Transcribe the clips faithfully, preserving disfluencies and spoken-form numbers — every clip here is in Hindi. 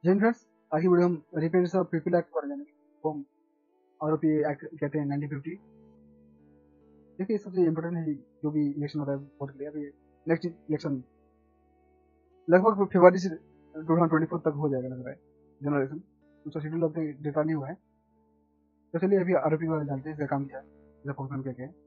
जैन फ्रेंड्स, आगे वीडियो हम रिपेयर्स ऑफ पीपल एक्ट पर जानेंगे। वो हम आरोपी एक्ट कहते हैं नाइनटीन फिफ्टी। देखिए सबसे इम्पोर्टेंट है जो भी इलेक्शन होता है वोट के लिए। अभी नेक्स्ट इलेक्शन लगभग फरवरी से टू थाउजेंड ट्वेंटी फोर तक हो जाएगा लग रहा है जनरल इलेक्शन। उसका शेड्यूल अब तक डेटा नहीं हुआ है। तो चलिए अभी आरोपी वाले जानते हैं इसका काम क्या है, इसका फंक्शन क्या क्या है।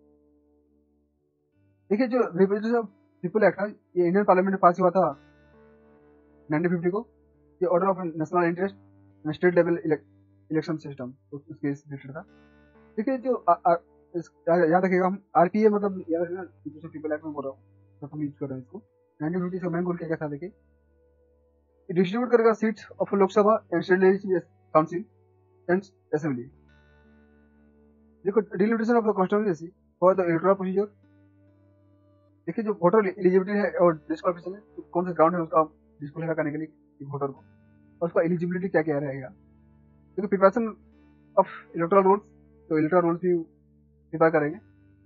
देखिए जो रिप्रेजेंटेशन ऑफ पीपल एक्ट है ये इंडियन पार्लियामेंट में पास हुआ था नाइनटीन फिफ्टी को। ये order of national interest and state level election system उसके रिलेटेड था। देखिए जो याद रखिएगा हम आरपीए मतलब याद रखिएगा रिप्रेजेंटेशन पीपल एक्ट में बोल रहा हूँ, तो हम यूज कर रहे हैं इसको। नाइनटीन फिफ्टी का मेन गोल क्या क्या था देखिए, डिस्ट्रीब्यूट करेगा seats of Lok Sabha and state legislative council and assembly. देखो delimitation of the constituency for the electoral procedure. देखिए जो वोटर एलिजिबिलिटी है और डिस्क्वालिफिकेशन है तो कौन सा ग्राउंड है उसका डिस्क्वालीफाई करने के लिए वोटर को, और उसका एलिजिबिलिटी क्या क्या रहेगा। देखिए प्रिपरेशन ऑफ इलेक्टोरल रोल्स, तो इलेक्टोरल रोल्स भी प्रिपेयर करेंगे।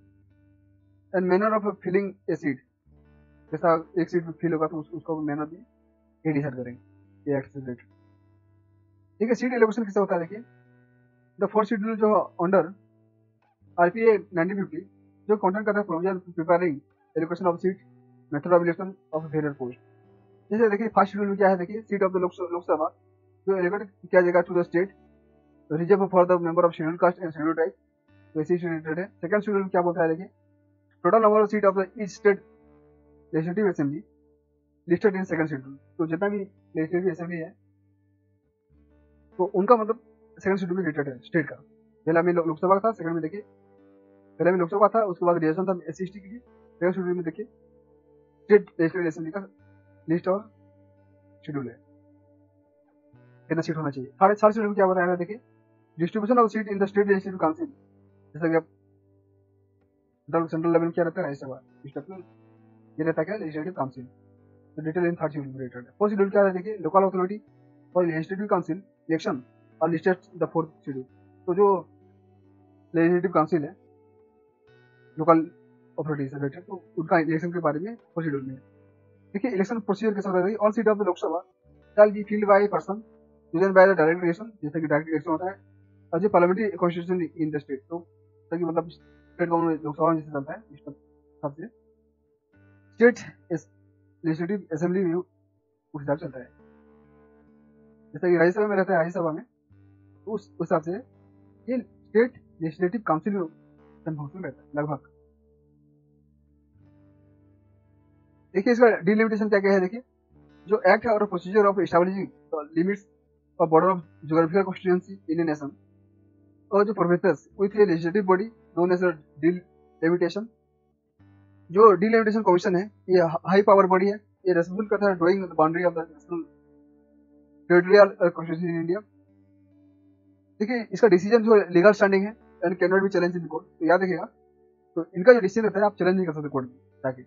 And manner of filling a seat, जैसा एक सीट फिल होगा तो उस, उसका मैनर भी ये डिसाइड करेंगे ये एक्ट से रिलेटेड। ठीक है, सीट एलोकेशन किससे होता है देखिए, द फोर्थ शेड्यूल जो अंडर आरपीए नाइनटीन फिफ्टी जो कंटेंट करता है provision preparing allocation of seat method of election of various post. जैसे देखिए फर्स्ट शेड्यूल में क्या है देखिए, सीट ऑफ द लोकसभा जो एलोकेट किया जाएगा to the state reserve for the member of schedule caste and schedule tribe, तो इसी से रिलेटेड है। सेकंड शेड्यूल में क्या बोलता है देखिए, total number of seat of the each state legislative assembly listed in second schedule, तो जितना भी लेजिस्लेटिव असेंबली है तो उनका मतलब सेकंड शेड्यूल में रिलेटेड है स्टेट का। पहला में लोकसभा का था, सेकंड में देखिए पहले में लोकसभा था, उसके बाद रिजर्वेशन था एस सी एस टी के लिए। सेकंड शेड्यूल में देखिए स्टेट लेजिस्लेटिव असेंबली का लिस्ट और शेड्यूल है, कितना सीट होना चाहिए। थर्ड थर्ड शेड्यूल में क्या बताया देखिए, distribution of seat in the state legislative council, जैसा कि अब सेंट्रल लेवल में क्या रहता है राज्यसभा, ये रहता है क्या लेजिस्लेटिव काउंसिल, तो डिटेल इन थर्ड शेड्यूल में रिलेटेड है। फोर्थ शेड्यूल क्या है देखिए, लोकल अथॉरिटी और लेजिस्लेटिव काउंसिल इलेक्शन और लिस्टेड द फोर्थ शेड्यूल, तो जो लेजिस्लेटिव काउंसिल है लोकल अथॉरिटी से रिलेटेड तो उनका इलेक्शन के बारे में फोर्थ शेड्यूल में। देखिए इलेक्शन प्रोसीजर कैसा होता है, all seat of the Lok Sabha shall be filled by person chosen by the direct election, जैसे कि डायरेक्ट इलेक्शन होता है और जो parliamentary constitution in the state, तो ताकि मतलब स्टेट गवर्नमेंट लोकसभा में जैसे चलता है इस हिसाब से स्टेट लेजिस्लेटिव असेंबली में उस हिसाब से चलता है। जैसे कि राज्यसभा में रहता है राज्यसभा में तो उस हिसाब से ये स्टेट लेजिस्लेटिव काउंसिल में फंक्शन रहता है लगभग। देखिए इसका डिलिमिटेशन क्या क्या है देखिए, जो एक्ट है और प्रोसीजर ऑफ एस्टैब्लिशिंग लिमिट्स और border of geographical constituency in a nation, और जो professors with a legislative body known as delimitation. जो डिलिमिटेशन कमीशन है ये हाई पावर बॉडी है, ये रेस्पॉन्सिबल करता है drawing the boundary of the national territorial constitution in India. देखिए इसका डिसीजन जो लीगल स्टैंडिंग है and can not be challenge in court, तो याद रखिएगा तो इनका जो डिसीजन रहता है आप चैलेंज नहीं कर सकते कोर्ट में जाके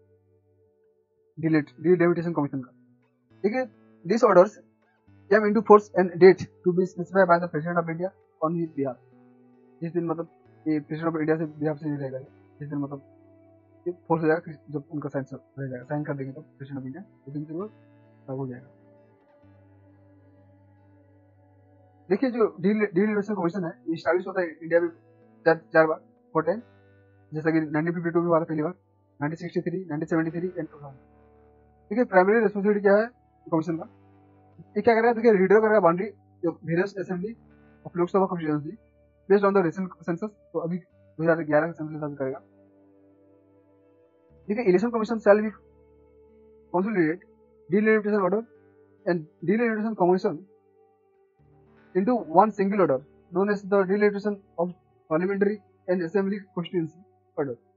डिलिमिटेशन कमीशन का। देखिए this orders came into force and date to be specified by the president of India on his behalf, जिस दिन मतलब ये प्रेसिडेंट ऑफ इंडिया से बिहाफ से नहीं रहेगा, जिस दिन मतलब ये फोर्स हो जाएगा जब उनका साइन रह जाएगा, साइन कर देंगे तो प्रेसिडेंट ऑफ इंडिया उस दिन से वो लागू हो जाएगा। देखिए जो डिलिमिटेशन कमीशन है ये स्टैब्लिश होता है इंडिया में चार चार बार फोर टाइम, जैसा कि नाइनटीन फिफ्टी टू में हुआ था पहली बार, nineteen sixty three, nineteen seventy three and two thousand. देखिए प्राइमरी रिस्पांसिबिलिटी क्या है कमीशन का, ये क्या करेगा देखिए रीडर करेगा बाउंड्री जो various assembly of Lok Sabha constituency based on the recent census, तो अभी दो हज़ार ग्यारह का सेंसस अभी करेगा। देखिए election commission shall be consolidate delimitation order and delimitation commission into one single order known as the delimitation of parliamentary and assembly constituency order।